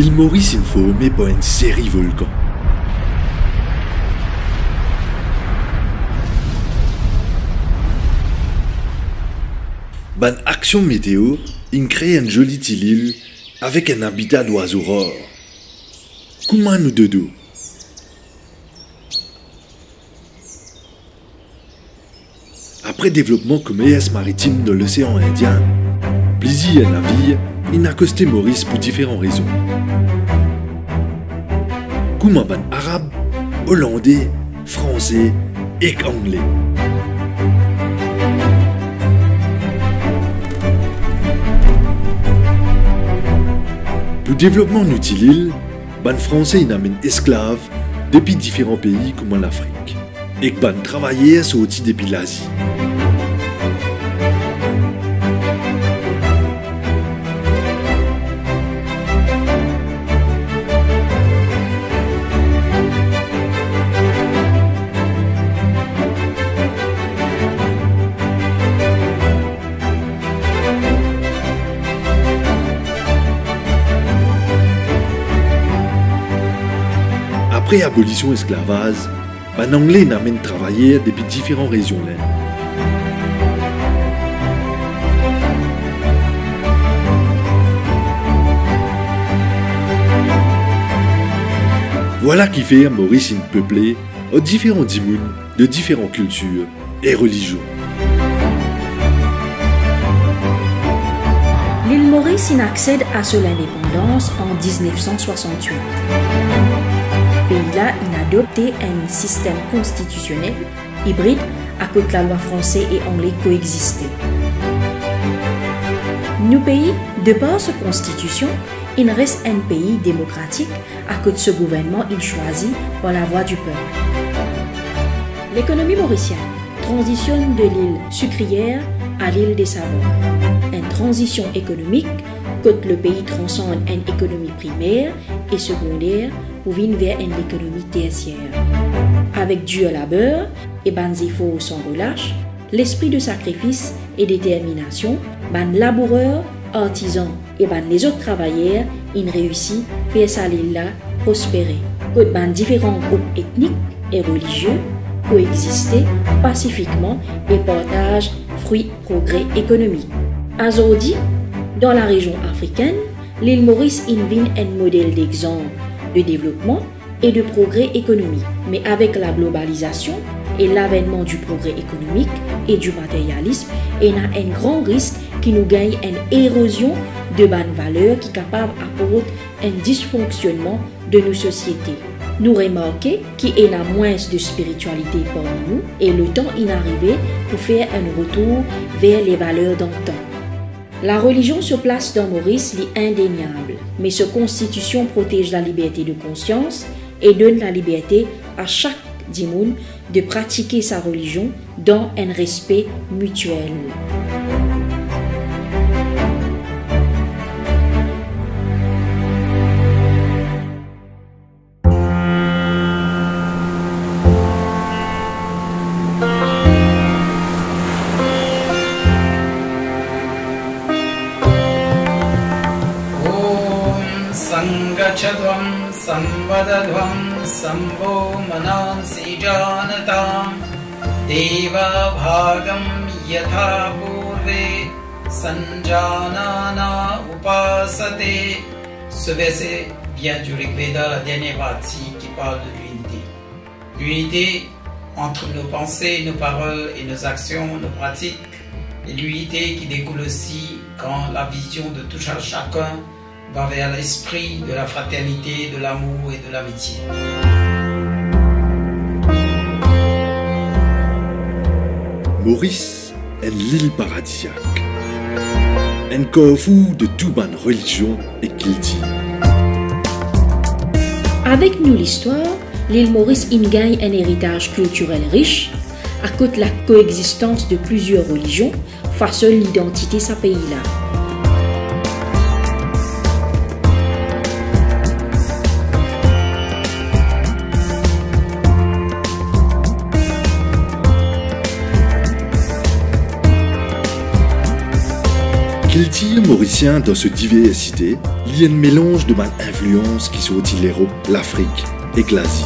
L'île Maurice est formée par une série de volcans. Ban action météo, il crée une jolie petite île avec un habitat d'oiseaux rares. Comment nous dodo? Après développement commerce maritime dans l'océan Indien, plaisir à navire, il a accosté Maurice pour différentes raisons. Comment ban arabe, hollandais, français et anglais. Pour développement de l'île, ban français il amène esclaves depuis différents pays comme l'Afrique et ban travailleurs sont aussi depuis l'Asie. Après abolition de l'esclavage, les Anglais n'amènent travailler depuis différentes régions. Voilà qui fait Maurice une peuplée aux différents dimouns de différentes cultures et religions. L'île Maurice accède à son indépendance en 1968. Pays-là, il a adopté un système constitutionnel hybride à côté la loi français et anglais coexister. Nos pays, de par sa constitution, il reste un pays démocratique à côté de ce gouvernement il choisit par la voix du peuple. L'économie mauricienne transitionne de l'île sucrière à l'île des savoirs. Une transition économique quand le pays transcende une économie primaire et secondaire pour venir vers une économie tertiaire. Avec dur labeur et ban efforts sans relâche, l'esprit de sacrifice et détermination, ban laboureurs, artisans et ban les autres travailleurs, ils réussissent à faire sa l'île-là prospérer. Quand ban différents groupes ethniques et religieux coexister pacifiquement et partagent fruits progrès économiques. Aujourd'hui, dans la région africaine, l'île Maurice invite un modèle d'exemple de développement et de progrès économique. Mais avec la globalisation et l'avènement du progrès économique et du matérialisme, il y a un grand risque qui nous gagne une érosion de bonnes valeurs qui est capable d'apporter un dysfonctionnement de nos sociétés. Nous remarquons qu'il y a moins de spiritualité parmi nous et le temps est arrivé pour faire un retour vers les valeurs d'antan. La religion se place dans Maurice est indéniable, mais cette constitution protège la liberté de conscience et donne la liberté à chaque dimoun de pratiquer sa religion dans un respect mutuel. Sangachadvam samvadadvam samvo manansi janatam deva bhagam yatha purve sanjanana upasate. Ce verset vient du Rigveda, la dernière partie qui parle de l'unité. L'unité entre nos pensées, nos paroles et nos actions, nos pratiques, et l'unité qui découle aussi quand la vision de tout à chacun va vers l'esprit de la fraternité, de l'amour et de l'amitié. Maurice est l'île paradisiaque. Un carrefour de toute bonne religion et culture. Avec nous l'histoire, l'île Maurice gagne un héritage culturel riche, à cause de la coexistence de plusieurs religions, façonne l'identité de ce pays-là. culture mauricien dans ce diversité, il y a un mélange de influences qui sont l'Europe, l'Afrique et l'Asie.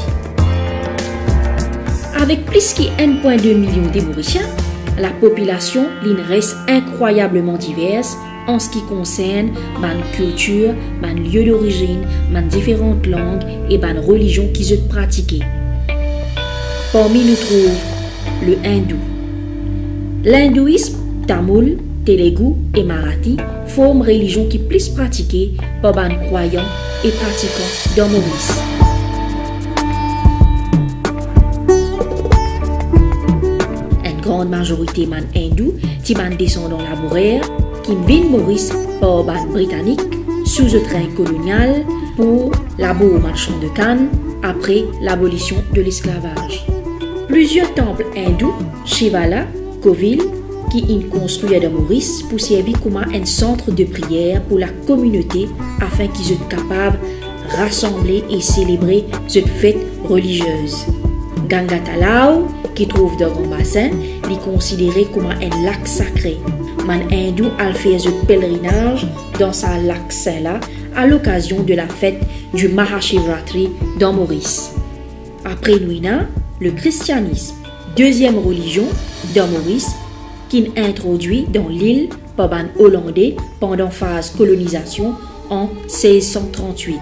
Avec plus de 1,2 million de Mauriciens, la population reste incroyablement diverse en ce qui concerne la culture, le lieu d'origine, les différentes langues et les religions qui se pratiquent. Parmi nous trouve le hindou. L'hindouisme, tamoul, Telugu et Marathi forment religion qui plus pratiquée par les croyants et pratiquants dans Maurice. Une grande majorité man hindou qui man descendants laboureurs qui viennent Maurice par les Britanniques sous le train colonial pour labour marchand de canne après l'abolition de l'esclavage. Plusieurs temples hindous, Shivala, Kovil, qui sont construits à Maurice pour servir comme un centre de prière pour la communauté afin qu'ils soient capables de rassembler et célébrer cette fête religieuse. Gangatalao, qui trouve dans un bassin, est considéré comme un lac sacré. Man hindou a fait ce pèlerinage dans sa lac Saint-là à l'occasion de la fête du Mahashivratri dans Maurice. Après Nuina, le christianisme, deuxième religion dans Maurice, qui introduit dans l'île par les Hollandais pendant la phase colonisation en 1638.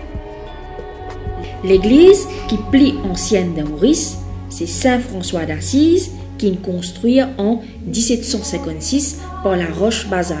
L'église qui est plus ancienne de Maurice, c'est Saint-François d'Assise qui est construite en 1756 par la roche basalte.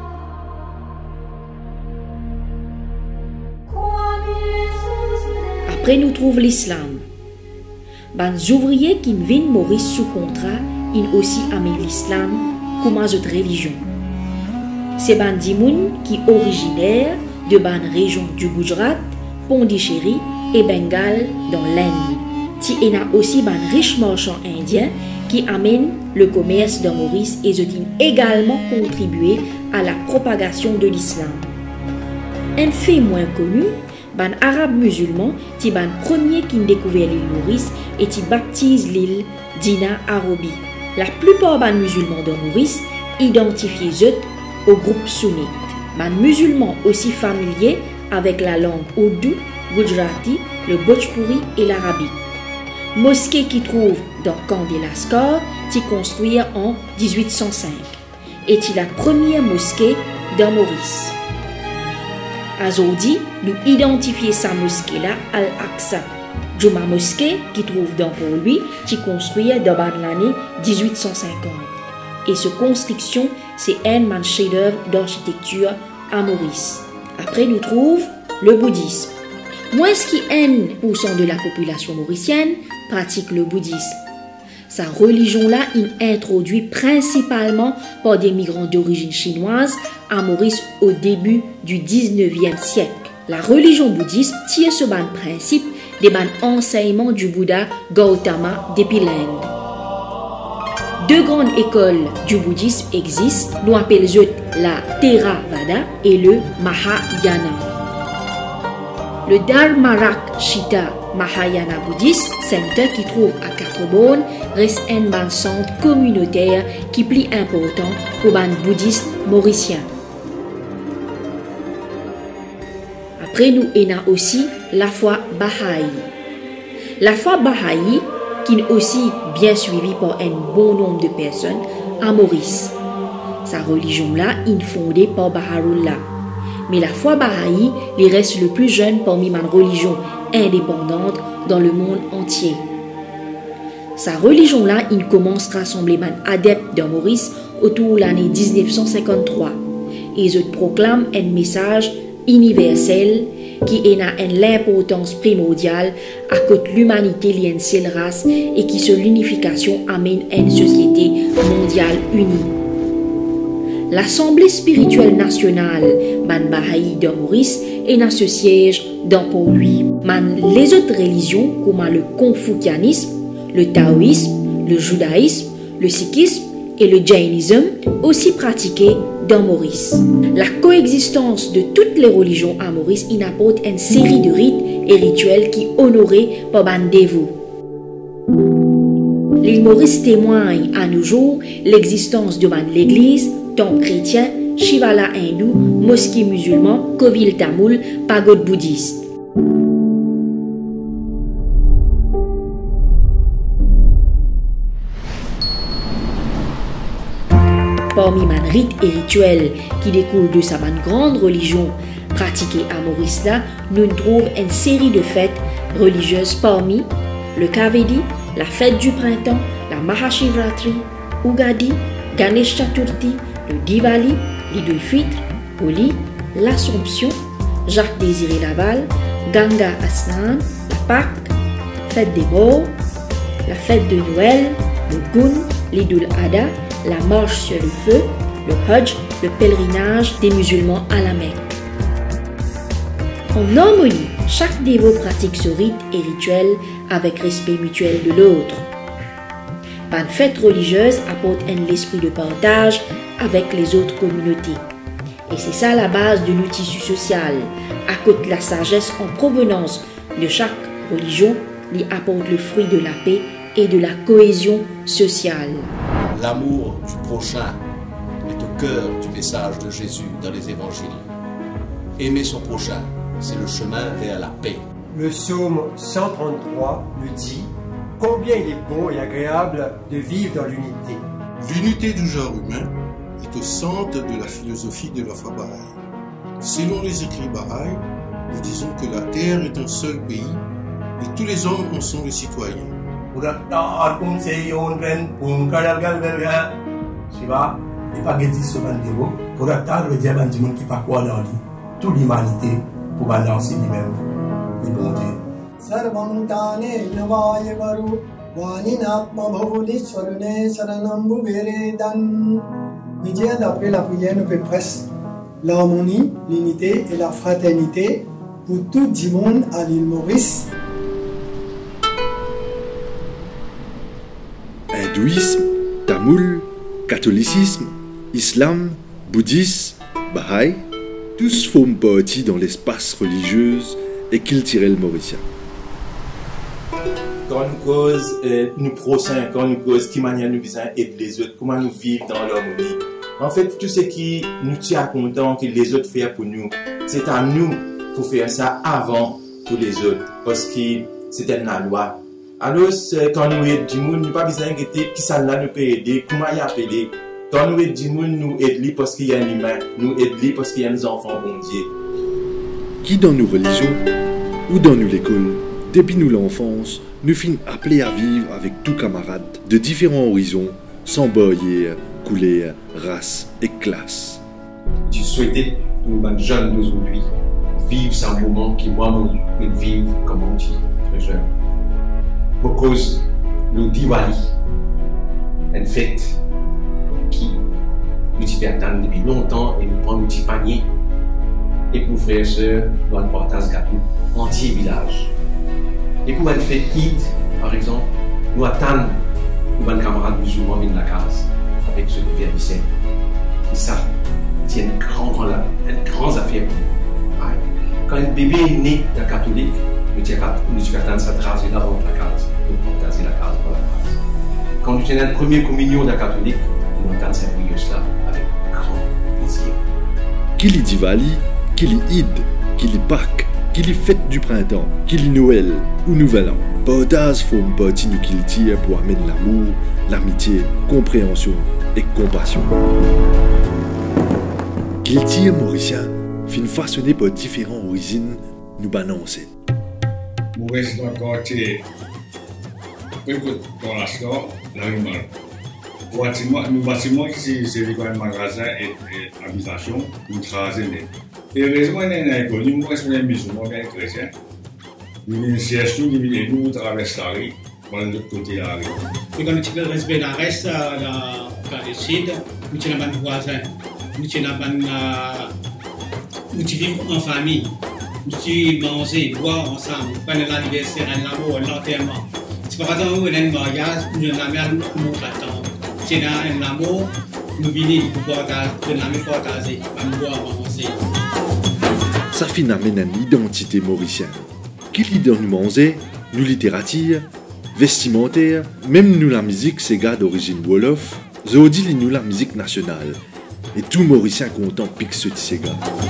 Après nous trouve l'islam. Les ouvriers qui viennent Maurice sous contrat, ils aussi amènent l'islam comme une autre religion. C'est les gens qui sont originaires de la région du Gujarat, Pondichéry et Bengale dans l'Inde. Il y a aussi des riches marchands indiens qui amènent le commerce dans Maurice et ont également contribué à la propagation de l'islam. Un fait moins connu, les Arabes musulmans sont les premiers qui ont découvert l'île Maurice et qui baptisent l'île Dina Arobi. La plupart des musulmans de Maurice identifient au groupe sunnite. Les musulmans aussi familiers avec la langue oudou, gujarati, le bhojpuri et l'arabique. Mosquée qui trouve dans Candé Lascar, qui construite en 1805, est la première mosquée dans Maurice. Aujourd'hui, nous identifions sa mosquée-là Al-Aqsa, Juma mosquée qui trouve dans Port-Louis, qui construit dans l'année 1850. Et cette construction, c'est un chef-d'œuvre d'architecture à Maurice. Après, nous trouve le bouddhisme. Moins qui 1% de la population mauricienne pratique le bouddhisme. Sa religion-là est introduite principalement par des migrants d'origine chinoise à Maurice au début du 19e siècle. La religion bouddhiste tire ce principe des enseignements du Bouddha Gautama depuis l'Inde. Deux grandes écoles du bouddhisme existent, nous appelons la Theravada et le Mahayana. Le Dharmarakshita Mahayana Buddhist Center qui trouve à Quatre-Bornes reste un centre communautaire qui est plus important pour les bouddhistes mauriciens. Après nous, il y a aussi la foi Baha'i. La foi Baha'i qui est aussi bien suivie par un bon nombre de personnes à Maurice. Sa religion-là est fondée par Bahá'u'lláh. Mais la foi Baha'i il reste le plus jeune parmi les religions indépendantes dans le monde entier. Sa religion-là, il commence à rassembler les adeptes de Maurice autour de l'année 1953. Et ils proclament un message universel qui a l'importance primordiale à côté de l'humanité liée à une seule race et qui sur l'unification amène à une société mondiale unie. L'Assemblée spirituelle nationale man Baha'i de Maurice est dans ce siège dans Port-Louis. Les autres religions comme le confucianisme, le taoïsme, le judaïsme, le sikhisme et le jainisme aussi pratiqués dans Maurice. La coexistence de toutes les religions à Maurice apporte une série de rites et rituels qui honorés par les dévots. L'île Maurice témoigne à nos jours l'existence de l'église, temple chrétien Shivala hindou, mosquée musulman, Kovil tamoul, pagode bouddhiste. Parmi les rites et rituels qui découlent de sa grande religion pratiquée à Maurice, là, nous trouvons une série de fêtes religieuses parmi le Kavedi, la fête du printemps, la Mahashivratri, Ugadi, Ganesh Chaturthi, le Diwali, l'Idul Fitr, Holi, l'Assomption, Jacques Désiré Laval, Ganga Asnan, la Pâques, fête des morts, la fête de Noël, le Gun, l'Idul Adha, la marche sur le feu, le Hajj, le pèlerinage des musulmans à la Mecque. En harmonie, chaque dévot pratique ce rite et rituel avec respect mutuel de l'autre. Une fête religieuse apporte un esprit de partage avec les autres communautés. Et c'est ça la base de notre tissu social. À côté de la sagesse en provenance de chaque religion, qui apporte le fruit de la paix et de la cohésion sociale. L'amour du prochain est au cœur du message de Jésus dans les évangiles. Aimer son prochain, c'est le chemin vers la paix. Le psaume 133 nous dit combien il est bon et agréable de vivre dans l'unité. L'unité du genre humain est au centre de la philosophie de la foi Baha'i. Selon les écrits Baha'i, nous disons que la terre est un seul pays et tous les hommes en sont les citoyens. Toute l'humanité pour balancer lui-même le bon Dieu. D'après la prière, nous peut presque l'harmonie, l'unité et la fraternité pour tout le monde à l'île Maurice. Hindouisme, tamoul, catholicisme, islam, bouddhisme, Baha'i, tous forment partie dans l'espace religieux et culturel mauricien. Quand nous cause nous prochains, quand nous cause qui manière nous visons aider les autres, comment nous vivons dans l'harmonie. En fait, tout ce qui nous tient content que les autres font pour nous, c'est à nous pour faire ça avant pour les autres, parce que c'est la loi. Alors, quand nous aidons du monde, nous pas besoin de qui ça là nous peut aider, comment y appeler. Quand nous aidons du monde, nous aidons parce qu'il y a un humain, nous aidons parce qu'il y a nos enfants bon Dieu. Qui dans nos religions ou dans nous l'école, depuis nous l'enfance, nous finissons appelés à vivre avec tous camarades de différents horizons, sans barrières, couleurs, races et classes. Tu souhaitais que nous, jeunes d'aujourd'hui, vivre ce moment qui, moi, me vivre comme on dit, très jeune. Pour cause le Diwali, une fête qui nous attend depuis longtemps et nous prenons un petit panier. Et pour nos frères et sœurs, nous allons partager gâteau entier village. Et pour une fête Eid, par exemple, nous attendons nos camarades musulmans de la case avec ce vermicelle. Et ça, c'est une grande affaire pour nous. Quand un bébé est né d'un catholique, nous attendons ça tracer là dans la case, nous partager la case pour la case. Quand nous tenons la première communion d'un catholique, nous attendons cette brioche-là avec grand plaisir. Qu'il y Diwali, qu'il y Eid, qu'il y Pâques, qu'il y fête du printemps, qu'il y Noël ou Nouvel An. Partage forme partie du culture pour amener l'amour, l'amitié, compréhension et compassion. Culture mauricien fin façonné par différentes origines nous balancent. Maurice dans le quartier, dans la store, la rue Mal. Nos bâtiments ici, c'est un magasin et habitation, nous travaillons. Et heureusement, nous avons connu, nous sommes musulmans et chrétiens. Nous venons chercher, nous traversons la rue, pour l'autre côté de la rue. Et quand nous avons respect la reste, dans le sud, nous avons des voisins, nous vivons en famille, nous manger, boire ensemble, pendant l'anniversaire, l'amour, l'enterrement. C'est par exemple où il y a un mariage, nous avons nous attendre. C'est dans un amour, nous venons pour partager, pour boire, manger. Ça finit amène une identité mauricienne. Qui lit dans nous manger, nous littérature, vestimentaire, même nous la musique, c'est gars d'origine wolof, Zodi lit nous la musique nationale. et tout Mauricien content pique ce tisséga.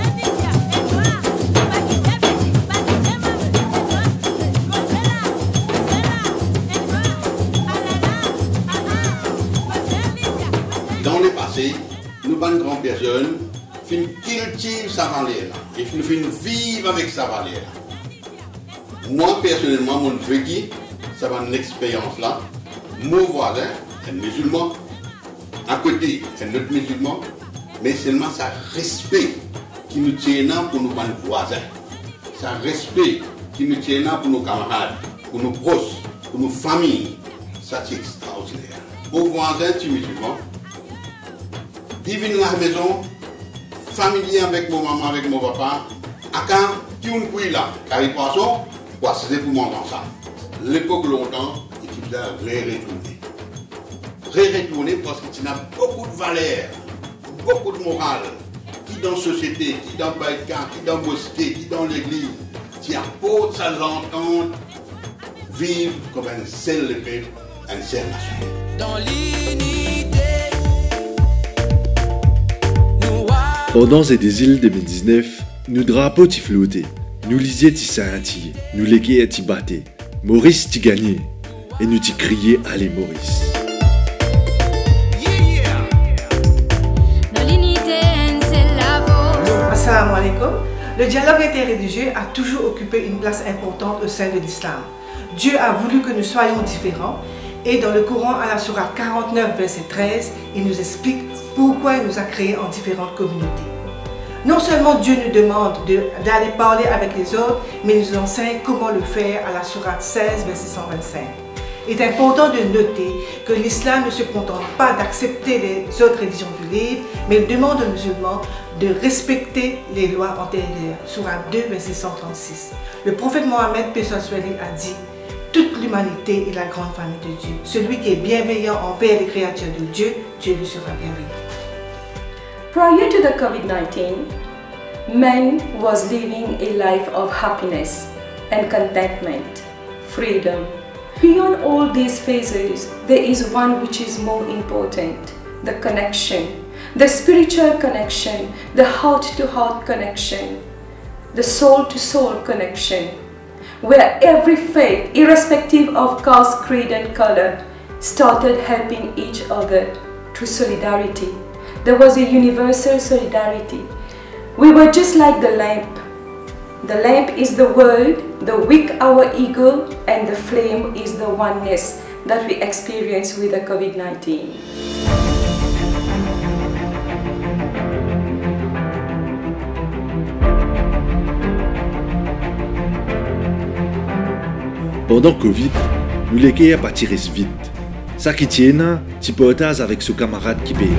Dans le passé, nous, bonnes grandes personnes, fin cultive sa valeur et fin vivre avec sa valeur. Moi, personnellement, mon vécu, ça va une expérience là. Mon voisin, un musulman, à côté, un autre musulman, mais seulement ça respect qui nous tient pour nos voisins. Ça respect qui nous tient pour nos camarades, pour nos proches, pour nos familles. Ça, c'est extraordinaire. Mon voisin, tu musulman, vivre dans la maison, familier avec mon maman, avec mon papa, à quand tu ne peux là, car il passe, c'est pour manger ensemble. L'époque longtemps, et tu dois retourner. Retourner parce que tu as beaucoup de valeurs, beaucoup de morale, qui dans la société, qui dans le baïka, qui dans la mosquée, qui dans l'église, tu apportes ça l'entendre, vivre comme un seul peuple, une seule nation. Dans l'unité. Pendant ces îles 2019, nous drapeaux t'y flottaient, nous lisions t'y scintiller, nous léguions t'y battait, Maurice t'y gagnait, et nous t'y criait allez Maurice. Assalamu alaikum. Le dialogue interreligieux a toujours occupé une place importante au sein de l'islam. Dieu a voulu que nous soyons différents et dans le Coran, à la sourate 49, verset 13, il nous explique pourquoi il nous a créés en différentes communautés. Non seulement Dieu nous demande d'aller parler avec les autres, mais il nous enseigne comment le faire à la sourate 16, verset 125. Il est important de noter que l'islam ne se contente pas d'accepter les autres religions du livre, mais il demande aux musulmans de respecter les lois antérieures. Sourate 2, verset 136. Le prophète Mohammed, paix soit lui, a dit « Toute l'humanité est la grande famille de Dieu. Celui qui est bienveillant envers les créatures de Dieu, Dieu lui sera bienveillant. » Prior to the COVID-19, man was living a life of happiness and contentment, freedom. Beyond all these phases, there is one which is more important, the connection, the spiritual connection, the heart-to-heart connection, the soul-to-soul connection, where every faith, irrespective of caste, creed and color, started helping each other through solidarity. There was a universal solidarity. We were just like the lamp. The lamp is the world, the wick our ego, and the flame is the oneness that we experience with the COVID-19. Pendant Covid, nous les à partir vite. Ça qui tient, tu partages avec ce camarade qui paye.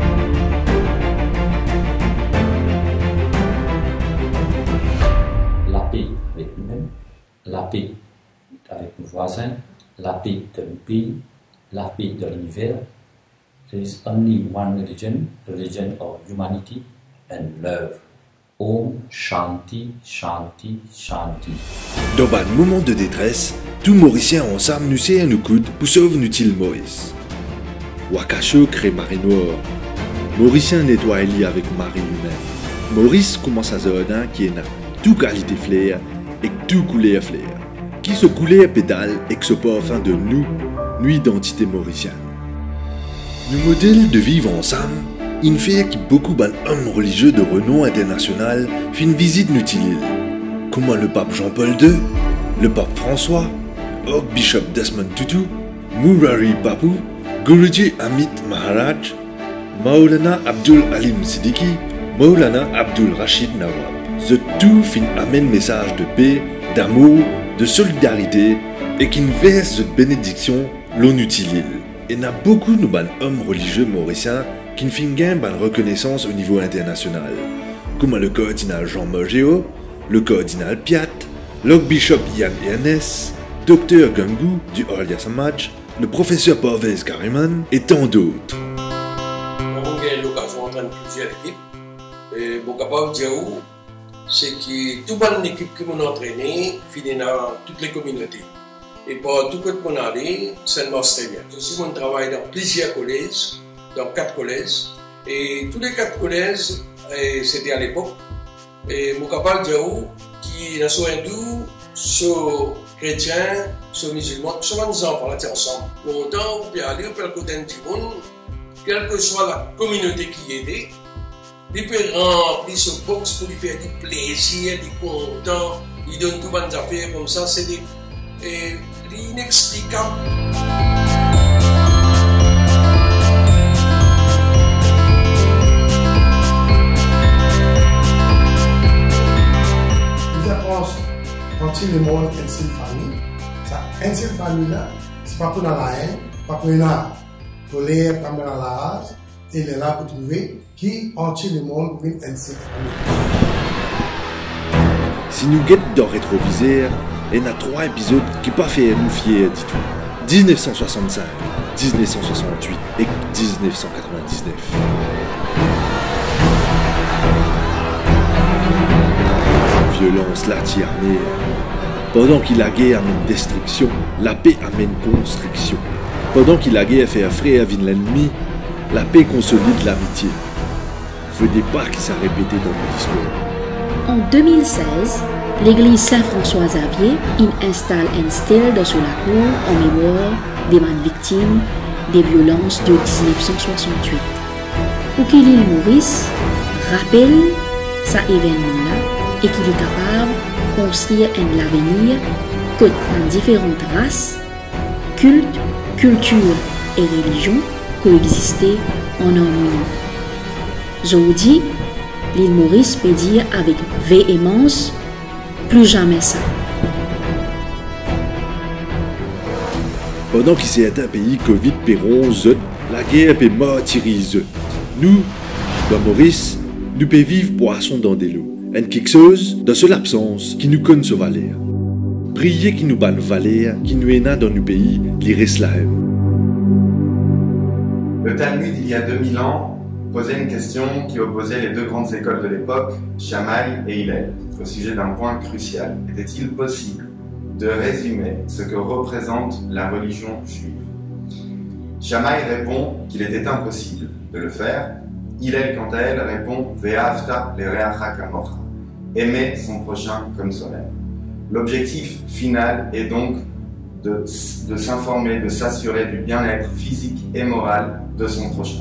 La paix avec nous-mêmes, la paix avec nos voisins, la paix de nos pays, la paix de l'univers. There is only one religion, religion of humanity and love. Om Shanti, Shanti, Shanti. Dans un moment de détresse, tous Mauriciens ensemble nous serrent nos coudes pour sauver nous-t-il Maurice. Wakacho crée marée noire. Mauricien nettoie Eli avec marée humaine. Maurice commence à Zordin qui est là, tout qualité flair et tout coulé à flair. Qui se coulait à pédale et que se pas afin de nous identité mauricienne. Nous modèles de vivre ensemble. Il fait que beaucoup d'hommes religieux de renom international font une visite Nutilil, comme le pape Jean-Paul II, le pape François, Bishop Desmond Tutu, Murari Bapu, Guruji Amit Maharaj, Maulana Abdul Alim Siddiqui, Maulana Abdul Rashid Nawab. The tout fin amène message de paix, d'amour, de solidarité et qui verse de bénédiction l'on Nutilil. Et n'a beaucoup de hommes religieux mauriciens qui ne font gain de reconnaissance au niveau international, comme le cardinal Jean Morgéo, le cardinal Piat, l'archbishop Yann Ernest, Dr Gangou du Arya Samaj, le professeur Parvez Kariman et tant d'autres. On a eu l'occasion d'entendre plusieurs équipes. Et bon, capable de dire, c'est que toute bonne équipe que nous entraînons finit dans toutes les communautés. Et pour tout côté qu'on a allé, ça marche très bien. Je suis mon travail dans plusieurs collèges, dans 4 collèges, Et tous les 4 collèges, c'était à l'époque, et mon capable de dire qui dans son hindou, son chrétien, son musulman, souvent nous enfants là ensemble. Longtemps, on peut aller, on peut le côté du monde, quelle que soit la communauté qui y aide, il peut remplir ce box pour lui faire du plaisir, du content, il donne tout bonnes affaires comme ça, c'est inexplicable. Quand le monde est une seule famille, ça, une seule famille là, c'est pas pour dans la haine, pas pour une art, pour les pas dans la rage, et il est là pour trouver qui entier le monde pour une seule famille. Si nous guettons dans rétroviseur, il y a 3 épisodes qui ne pas fait nous fiers du tout. 1965, 1968 et 1999. Violence l'armée. Pendant qu'il la guerre amène destruction, la paix amène construction. Pendant qu'il la guerre fait affrer à l'ennemi, la paix consolide l'amitié. Feu des pas qui s'est répété dans notre histoire. En 2016, l'église Saint-François-Xavier installe un stèle sous la cour en mémoire des victimes des violences de 1968. Pour que l'île Maurice rappelle cet événement-là et qu'il est capable de construire un avenir que dans différentes races, cultes, cultures et religions coexister en harmonie. Aujourd'hui, l'île Maurice peut dire avec véhémence plus jamais ça. Pendant qu'il s'est un pays Covid péron, la guerre peut martyriser. Nous, dans Maurice, nous pouvons vivre poisson dans des lots. Une quelque chose dans cette absence qui nous connaît ce valeur. Prier qui nous banne valeur, qui nous est dans nos pays, qui reste là. Le Talmud, il y a 2000 ans, posait une question qui opposait les 2 grandes écoles de l'époque, Shammai et Hillel, au sujet d'un point crucial. Était-il possible de résumer ce que représente la religion juive? Shammai répond qu'il était impossible de le faire. Hillel, quant à elle, répond « Ve'afta le'reacha kamocha » aimer son prochain comme soi-même. L'objectif final est donc de s'informer, de s'assurer du bien-être physique et moral de son prochain.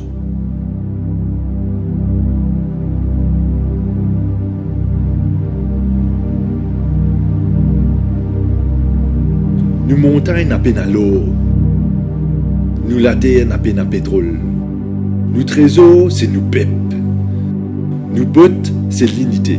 Nous montagnes à peine à l'eau. Nous la terre à peine à pétrole. Nous trésors, c'est nous pep. Nous bottes, c'est l'unité.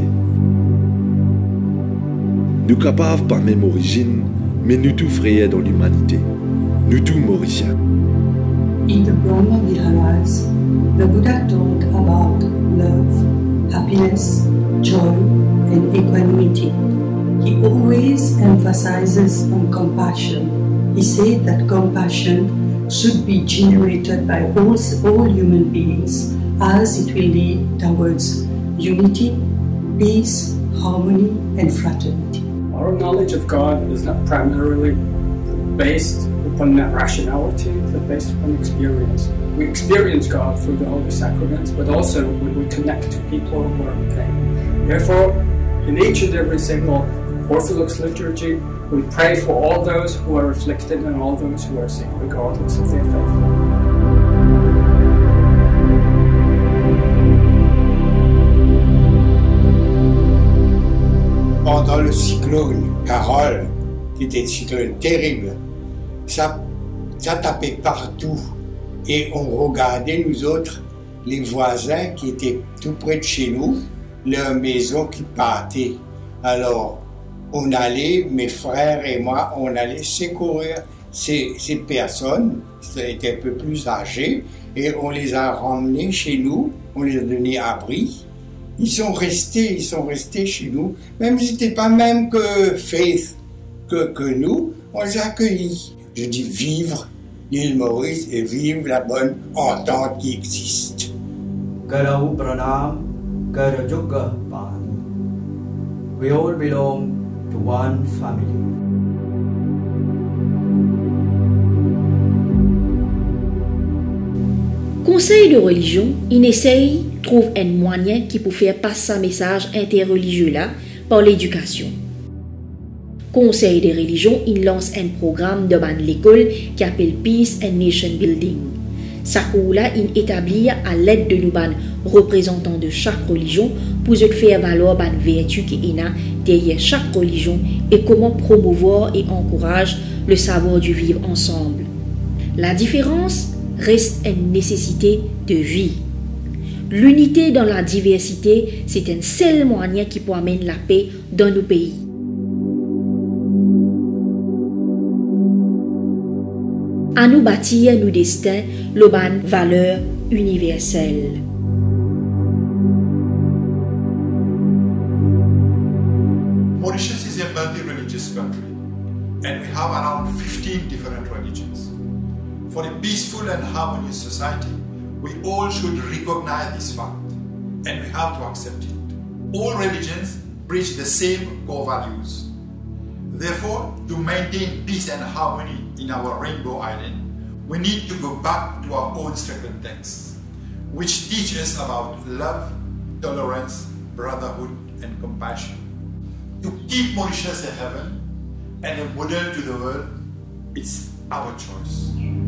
Nous capables par même origine, mais nous tous frères dans l'humanité. Nous tous Mauriciens. In the Brahma Viharas, the Buddha taught about love, happiness, joy, and equanimity. He always emphasizes on compassion. He said that compassion should be generated by all human beings, as it will lead towards unity, peace, harmony, and fraternity. Our knowledge of God is not primarily based upon rationality, but based upon experience. We experience God through the Holy Sacraments, but also when we connect to people who are in pain. Therefore, in each and every single Orthodox liturgy, we pray for all those who are afflicted and all those who are sick, regardless of their faith. Pendant le cyclone Carole, qui était un cyclone terrible, ça tapait partout. Et on regardait, nous autres, les voisins qui étaient tout près de chez nous, leur maison qui partait. Alors, on allait, mes frères et moi, on allait secourir ces personnes, qui étaient un peu plus âgées, et on les a ramenés chez nous, on les a donné abri. Ils sont restés chez nous, même s'ils n'étaient pas même que faith que nous, on les a accueillis. Je dis vivre l'île Maurice et vivre la bonne entente qui existe. Karahu pranam, karajuga pani. We all belong to one family. Conseil de religion, il essaye, trouve un moyen qui peut faire passer ce message interreligieux là par l'éducation. Conseil de religion, il lance un programme de l'école qui s'appelle Peace and Nation Building. Ça là, il établit à l'aide de nous représentants de chaque religion pour faire valoir les vertus qui est derrière chaque religion et comment promouvoir et encourager le savoir du vivre ensemble. La différence reste une nécessité de vie. L'unité dans la diversité, c'est un seul moyen qui peut amener la paix dans nos pays. À nous bâtir nos destins, le ban valeur universelle. Mauritius is a multi-religious country, and we have around 15 different religions. For a peaceful and harmonious society, we all should recognize this fact, and we have to accept it. All religions preach the same core values. Therefore, to maintain peace and harmony in our Rainbow Island, we need to go back to our own sacred texts, which teach us about love, tolerance, brotherhood, and compassion. To keep Mauritius a heaven and a model to the world, it's our choice.